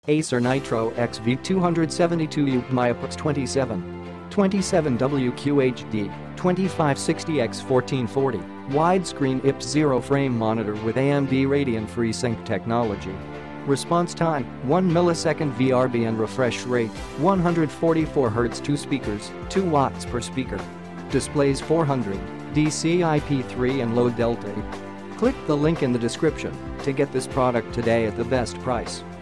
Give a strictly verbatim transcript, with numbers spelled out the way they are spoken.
Acer Nitro X V two seventy-two U Pbmiiprzx twenty-seven twenty-seven W Q H D twenty-five sixty by fourteen forty widescreen I P S zero frame monitor with A M D Radeon FreeSync technology. Response time one millisecond V R B and refresh rate one hundred forty-four hertz. Two speakers, two watts per speaker. Displays four hundred D C I P three and low delta. Click the link in the description to get this product today at the best price.